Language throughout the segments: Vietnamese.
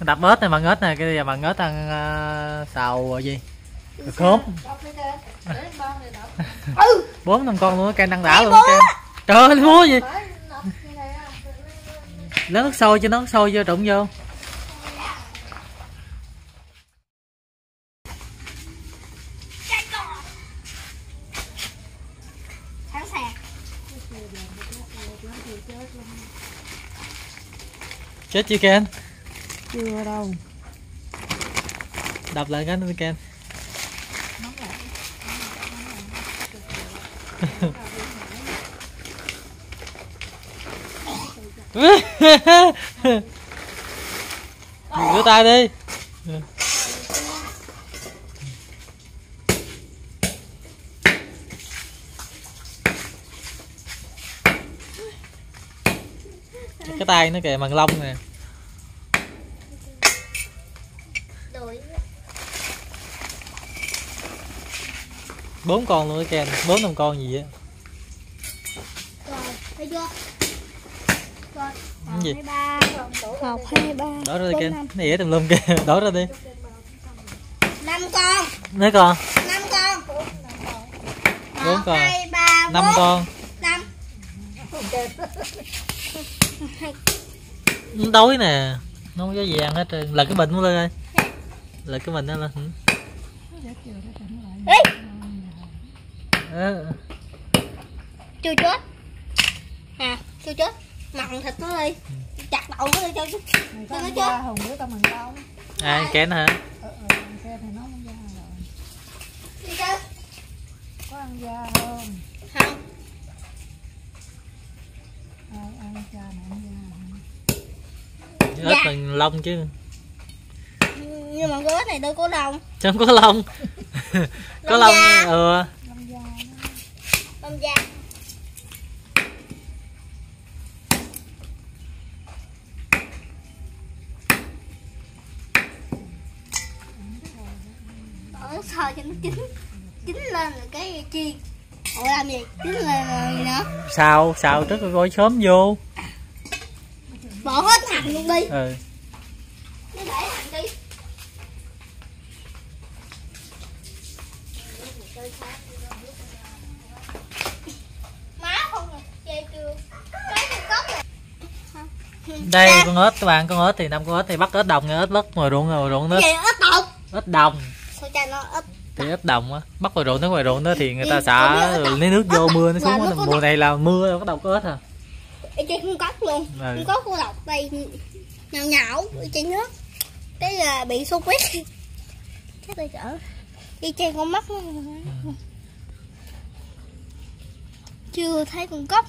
đập ớt này, bằng ớt này, cái giờ bằng ớt ăn xào gì khóm. 4-5 con luôn, cây năng đã luôn cây. Trời ơi mua gì lấy nước sôi cho nó sôi vô trụng vô. Chết chưa Ken? Chưa đâu. Đập lại cái nữa Ken. Rửa tay đi. Cái tay nó kìa, bằng lông nè. 4 con luôn Ken, 4-5 con gì á. Thấy chưa? Cái gì? 1, 2, 3. Đổ ra đi Ken, nó ỉa tùm lum kìa, đổ ra đi. 5 con. Mấy con? 5 con. 4 con. 2, 3, 5 con. 5. Nó đói nè, nó không có gì ăn hết trơn. Là cái bình nó lên ơi. Là cái bình nó lên. Chưa chết. À, chưa chết. Mặn thịt nó đi. Chặt đầu nó đi cho nó chết. Hùng bữa tao mừng đâu. À Ken hả? Xe thì nó không da rồi. Đi chứ. Có ăn da không? Không. Ăn cha này ăn da. Ớt bằng lông chứ. Nhưng mà cái ớt này đâu có lông. Chẳng có lông. Có lông. Ừ. Lông da. Đổ sôi cho nó chín lên rồi cái chiên. Ủa làm gì? Chín lên rồi gì nữa? Xào trước rồi gói xóm vô. Bỏ hết hành luôn đi. Ừ. Nó để hành đi. Má không rồi, chê chưa? Cái cốc này. Đây con ếch các bạn, con ếch thì 5 con ếch thì bắt ếch đồng, ếch bắt ngoài ruộng nó. Gì ếch đồng? Ếch đồng. Sao cha nó ếch? Thì ếch đồng á, bắt ngoài ruộng đó thì người ta xả lấy nước vô mưa nó xuống đó. Mùa này là mưa bắt đầu có ếch à. Y chang con cốc luôn. Con cốc của độc đây nhão nhão y chang nước. Cái là bị sốt huyết. Chắc tôi chở. Y chang con mắt nó. Chưa thấy con cốc.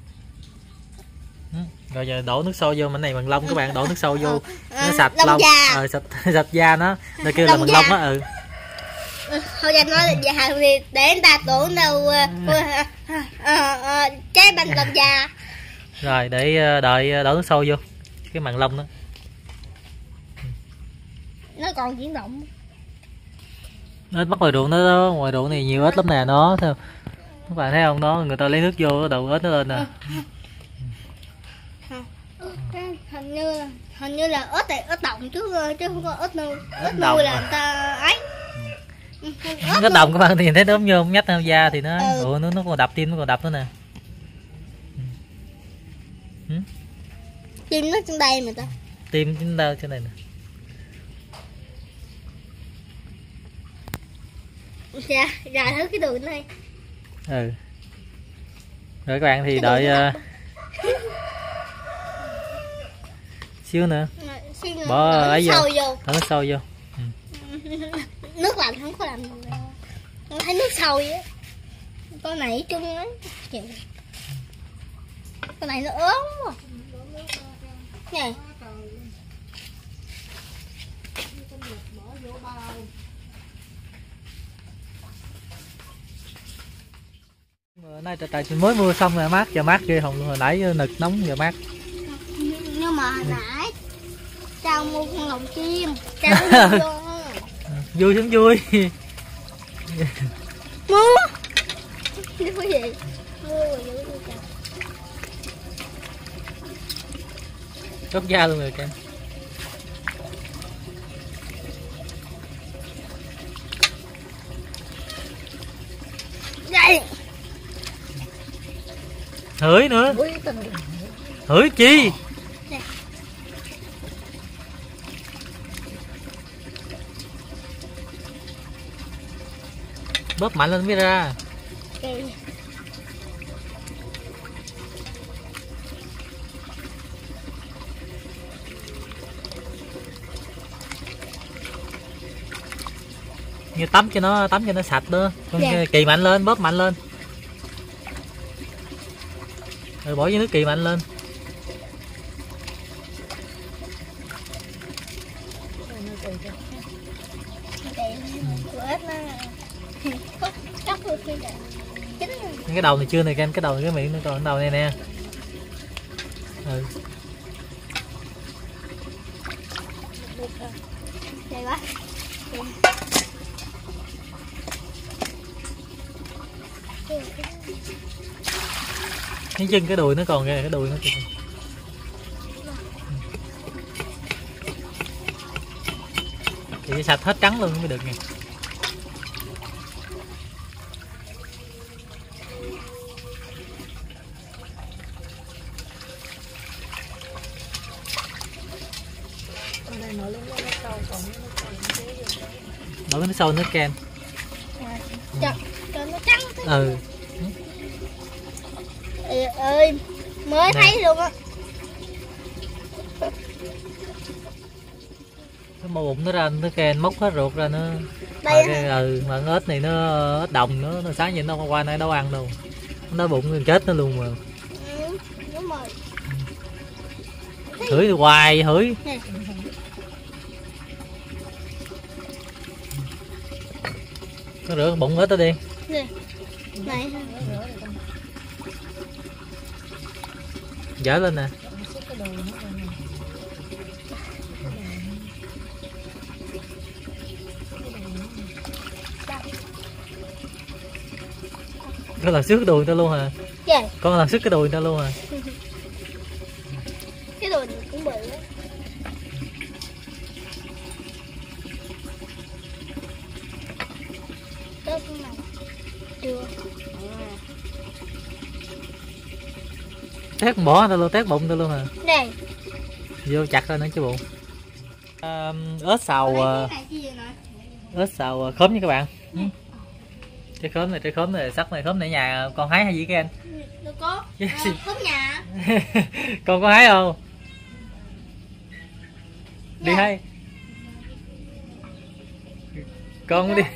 Rồi giờ đổ nước sôi vô, mình này bằng lông các bạn, đổ nước sôi vô nó sạch lông, sạch da nó, nơi kêu là bằng lông á. Ừ. Thôi anh nói là già thì để anh ta tưởng đâu trái banh lông già. Rồi để đợi đổ nước sôi vô cái màng lông đó. Nó còn chuyển động. Ếch bắt ngoài ruộng đó, ngoài ruộng này nhiều ếch lắm nè nó. Các bạn thấy không, đó người ta lấy nước vô đầu ếch nó lên nè. Hình như là ếch này ếch đồng chứ không có ếch nuôi. Ếch nuôi là người ta ấy. Cái đồng các bạn thì nhìn thấy đốm vô nhách theo da thì nó nó còn đập tim, nó còn đập nữa nè. Tim nó trên đây mà ta. Tim trên đây trên này nè. Dạ, ra hết cái đường này. Ừ. Rồi các bạn thì đợi xíu nữa. Bỏ ấy vô. Thở nước sôi vô. Nước lạnh không có làm gì đâu. Con thấy nước sôi á. Con này chung ấy. Con này nó ốm quá. Nè. Nay trời mới mưa xong rồi mát, giờ mát ghê hồn, hồi nãy nực nóng giờ mát. Nhưng mà hồi nãy sao mua con lồng chim, sao vui sống vui. Mua cái gì mua rồi chốt da luôn rồi kìa. hửi nữa. Ui, tình Hửi chi? Nè. Bóp mạnh lên mới ra. Ok. Như tắm cho nó sạch nữa. Con Dạ. kỳ mạnh lên, bóp mạnh lên. Rồi bỏ với nước kỳ mạnh lên. Để của ếch nó cắt được khi đã chín rồi. Cái đầu này chưa này kem, cái đầu này, cái miệng nó còn cái đầu này nè. Ừ. Đây quá. Cái chân cái đùi nó còn kìa, cái đùi nó kìa. Thì sạch hết trắng luôn mới được nè. con này nổi lên nó sâu, còn nó sâu Đổ cái nước sôi nước kem. Cho nó trắng. Ừ. Ơi mới Nè. thấy luôn á. Cái mô bụng nó ra nó kem móc hết ruột ra nữa. Đây Mà cái mà con ếch này nó ếch đồng nữa, nó sáng nhìn nó qua nay đâu ăn đâu. Nó bụng chết nó luôn mà. Đúng rồi. Hửi hoài hửi. Nè. Nó rửa bụng ếch đó đi. Nè. Này ha. Dở lên nè. Con làm xước đùi người ta luôn hả? Dạ. Con làm xước cái đùi người ta luôn hả? Cái đùi này cũng bự á. Tớp cái này. Chưa. Tét bỏ người ta luôn, tét bụng người ta luôn hả? Này. Vô chặt ra nữa chứ bụng. Ếch xào Cái này chi vậy nè? ếch xào khóm nha các bạn. Trái khóm này sắc này, khóm này nhà con hái hay gì cái anh? Đâu có. Khóm nhà. Con có hái không? Đi Dạ. hái. Con đi.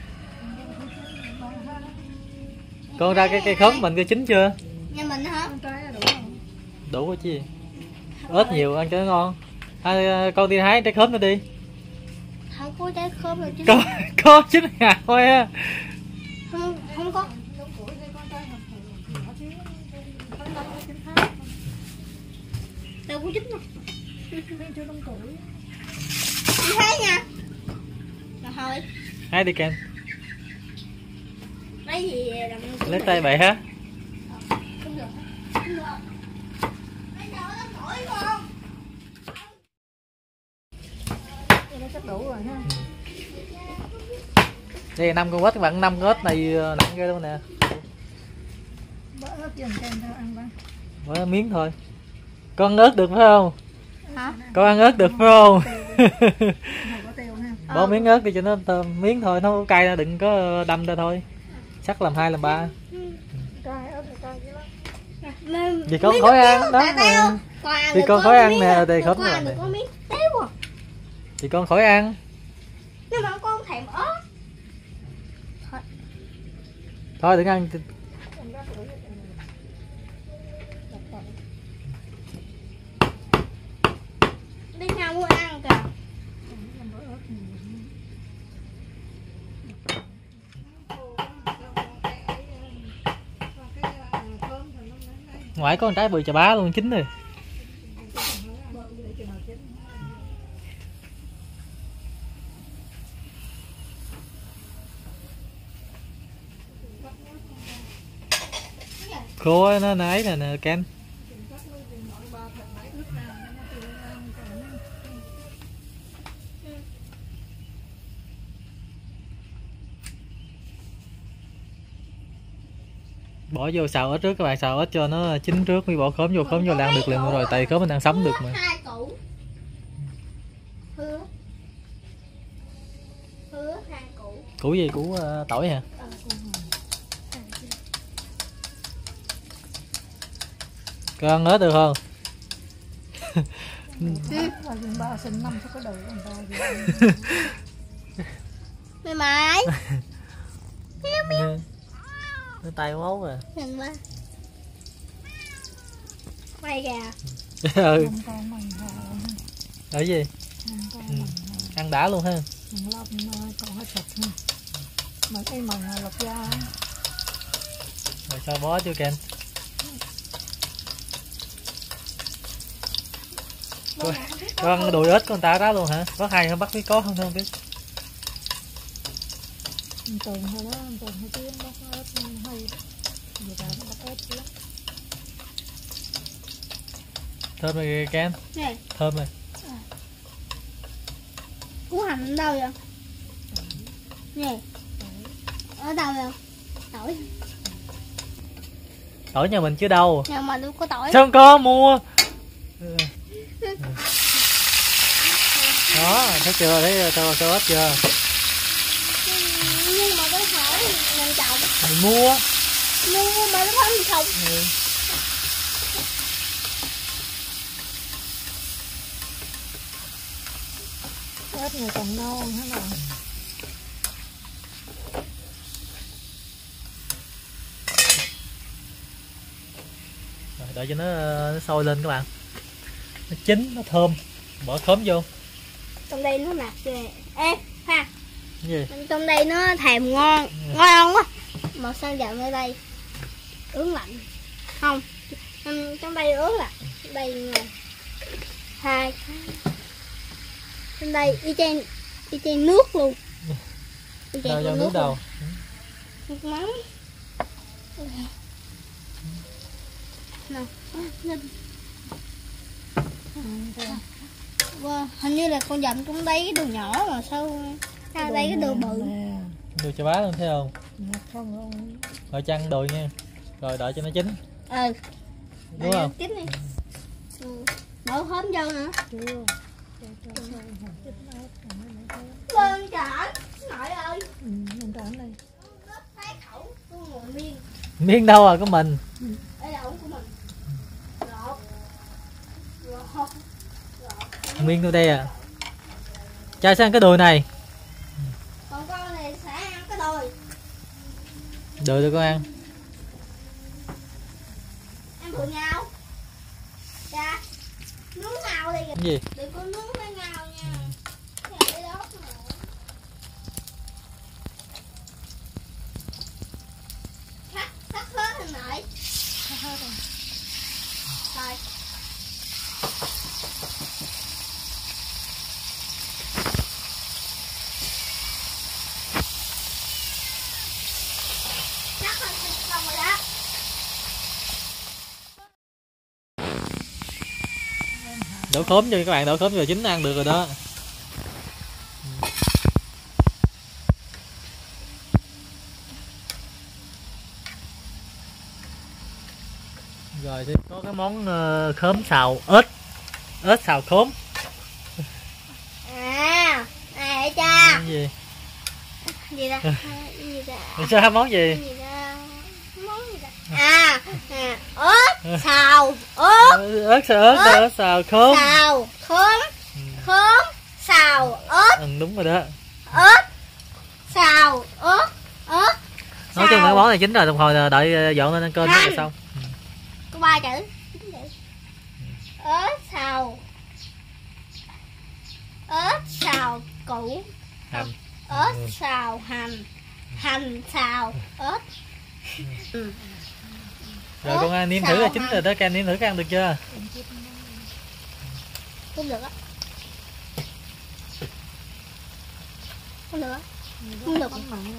Con ra cái cây khóm mình coi chín chưa? Nhà mình hả? con trái là đủ không? Đủ rồi chứ. Ếch nhiều ăn cho nó ngon. Con đi hái trái khóm nó đi. Không có trái khóm đâu chứ. Có chín ngà thôi á. Không có. Đúng tuổi đây con trái hợp nhỏ xíu, tháng 5 đến 9 tháng. Đâu có chín đâu. Nên chưa đúng tuổi. Đi thấy nha. Rồi thôi. Hái đi kem. Lấy gì làm Lấy tay bậy hả? không được. Không được. Bây giờ nó nổi con. Đây nó chắc đủ rồi ha. Đây 5 con ếch các bạn, 5 con ếch này nặng ghê luôn nè. Bớt ớt dần kem theo ăn ba. Bỏ miếng thôi. Con ăn ớt được phải không? Hả? Con ăn ớt được phải không? Không có tiêu ha. Bỏ miếng ớt đi cho nó miếng thôi, nó có cay, nó đừng có đâm ra thôi. Chắc làm 2 làm 3. Cay ớt này cay dữ lắm. Vì con khỏi ăn đó. Vì con khỏi ăn nè, thì không không có làm được này. có miếng téo à. Thì con khỏi ăn. Nhưng mà con thèm ớt. Thôi đừng ăn. Em rắc rưỡi cho em này. Đập vào. Đi nhau mua ăn kìa. Em bớt ớt nhiều. Ngoài có con trái bự chà bá luôn, chín rồi. Khô nó ấy nè kem. Bỏ vô xào ít trước các bạn, xào ít cho nó chín trước mới bỏ khóm vô, khóm vô là ăn được liền rồi, tại khóm mình ăn sống được mà. Hai củ. Hứa. Hứa hai củ. Củ gì? Củ tỏi hả? Con ăn ớt được không? Mà dùng 3 sinh 5 sao có đời người ta Mày mày. Nó tay máu rồi. Nhìn ba. Quay kìa. Ừ. con mình Ở gì? Ăn đã luôn ha. mình lọc còn hết thịt ha. Mà cái mần lọc da. Rồi sao bó chưa Ken? Con đùi ếch con ta đó luôn hả? Có hay không, bắt biết có không biết. Tuần thôi đó, tuần hay tiếng bắt ếch hay. Người ta nó bắt ếch lắm. Thơm rồi Ken. Nè. Thơm rồi. Củ hành đâu vậy? Nè. Ở đâu vậy? Tỏi. Tỏi nhà mình chứ đâu. Nhà mà đâu có tỏi. Sao không có mua? Đó, thấy chưa? Thấy tao hết chưa? Nhưng mà có hỏi mình trồng. Mình mua. Mua mà nó không trồng. Ừ. Ếch này còn non hả nào? Rồi, đợi cho nó sôi lên các bạn. Nó chín, nó thơm. Bỏ khóm vô. Trong đây nó nạc kìa. Ê, ha. Cái gì? Trong đây nó thèm ngon. Ngon quá. Màu xanh đậm ở đây. Ướn lạnh. Không. Trong đây ướn lạnh. Đây ngon. Hai. Trong đây y chang nước luôn. Đâu vô nước đâu? Nước mắm. Nè. Wow, hình như là con dầm trong đây cái đồ nhỏ mà sao ra đây cái đồ bự. Đồ cho bá luôn thấy không? Không không. Rồi chăn đùi nha. Rồi đợi cho nó chín. Ừ. Đúng không? Chín đi. Đổ khóm vô nữa. Chưa. Lên trển nội ơi. Lên trển đây. Thấy khẩu tôi ngồi miên. Miếng đâu rồi của mình. Đây là ống của mình. Lột. Lột. Miếng đâu đây à. Chai sang cái đùi này. Còn con này sẽ ăn cái đùi. Đùi cho con ăn. Ăn bự nhau. Dạ. Nướng ngào đi. Cái gì? Đừng có nướng với ngào nha. Cái đó mà. Cắt hết rồi nội. Cắt hết rồi. Rồi. Cắt hết xong rồi đó. Đổ khóm cho các bạn, đổ khóm rồi chín ăn được rồi đó. Rồi thì có cái món khóm xào ếch, ếch xào khóm. Cha. Cái gì? Gì đó? Gì đó? Sao món gì? Gì đó? Món gì đó? Ớt xào ớt. Ếch xào ớt, ớt xào khóm. Xào khóm. Khóm xào ớt. Ừ, đúng rồi đó. Ớt xào ớt. Ớt. Nói chung cái món này chín rồi, đồng hồi đợi dọn lên ăn cơm rồi xong. Có 3 chữ. Ớt xào. Ớt xào củ. Hành. Ớt xào hành. Hành xào ớt. Rồi con ăn nếm thử là chín rồi đó, Ken nếm thử ăn được chưa? Không được á. Không được á. Không được.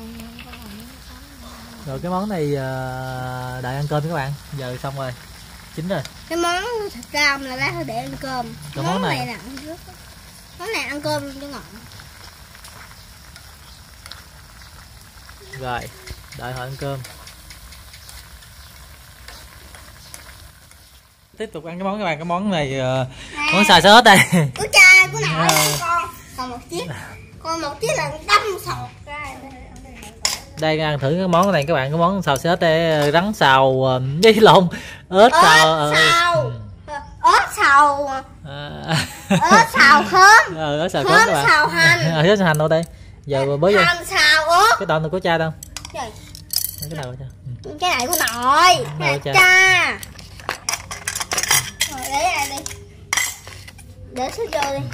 Rồi cái món này đợi ăn cơm các bạn. Giờ xong rồi. Chín rồi. Cái món thịt cam là lát để ăn cơm. Cái món này là ăn trước. Món này ăn cơm cho ngọt. Rồi, đợi họ ăn cơm. Tiếp tục ăn cái món các bạn, cái món này món xào sốt đây. Của cha của nội con còn một chiếc, còn một chiếc là đâm sọt ra. Đây ăn thử cái món này các bạn, cái món xào sốt đây, rắn xào với lộn ớt xào ớt xào ớt khóm, ớt xào khóm các bạn. xào hành, ớt xào hành đâu đây giờ bới vô hành xào ớt. cái đòn của cha đâu, Trời, cái nào của cha? cái này của nội, cái này của cha. Rồi lấy ra đi, để sức vô đi.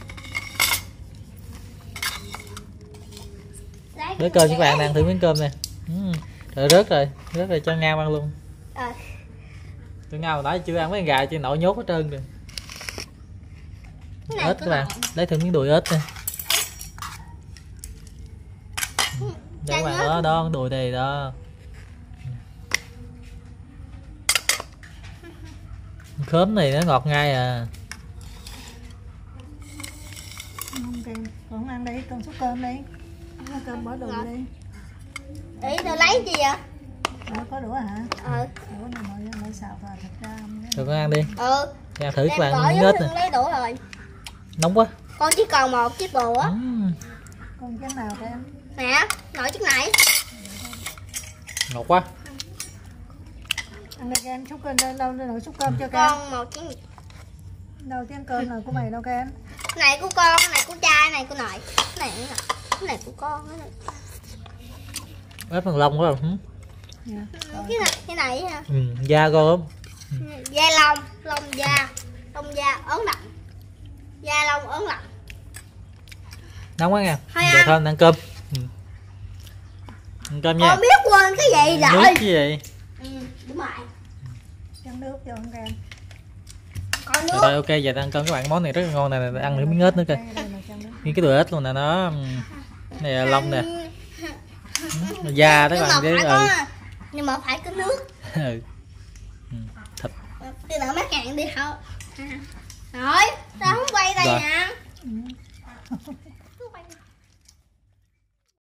Bới cơm các bạn, ăn thử miếng cơm nè. Rồi rớt rồi cho Ngao ăn luôn. Tụi Ngao hồi nãy chưa ăn mấy con gà, chứ nội nhốt hết trơn rồi. Ếch các bạn, lấy thử miếng đùi ếch nè. Đây các bạn, đó đùi này đó. Khóm này nó ngọt ngay à. Còn ăn đi, con xúc cơm đi. Cơm bỏ đùi đi. Ý tôi lấy gì vậy? Có đũa hả? Đũa này nội xào vào thịt ra. Rồi con ăn đi. Ăn thử các bạn bỏ miếng ếch nè. lấy đũa rồi. Nóng quá. Con chỉ còn một chiếc bùa á. Con cái nào các em? Nè, nội chiếc này. Ngọt quá. Ăn đây các em, xúc cơm đâu nội xúc cơm cho các em. Con một chiếc. Đâu chén cơm nào của mày đâu các em? Cái này của con, cái này của cha, cái này của nội. Cái này của con, cái này. Ếch phần lông quá rồi. Cái này hả? Da gom. Da lông, lông da ớn lạnh. Da lông ớn lạnh. Nóng quá nha. Giờ thôi ăn cơm. Ăn cơm nha. Con biết quên cái gì rồi. Nước cái gì? Đúng rồi. Chén nước cho con các em. Còn nước. Rồi ok, giờ ăn cơm các bạn, món này rất là ngon nè, ăn thử miếng ếch nữa kìa. Miếng cái đùi ếch luôn nè nó. Này là lông nè. Da đó các bạn chứ. Nhưng mà phải có nước. Thịt. Đi đợi mấy cạn đi thôi. Rồi, tao không quay đây Rồi. nè.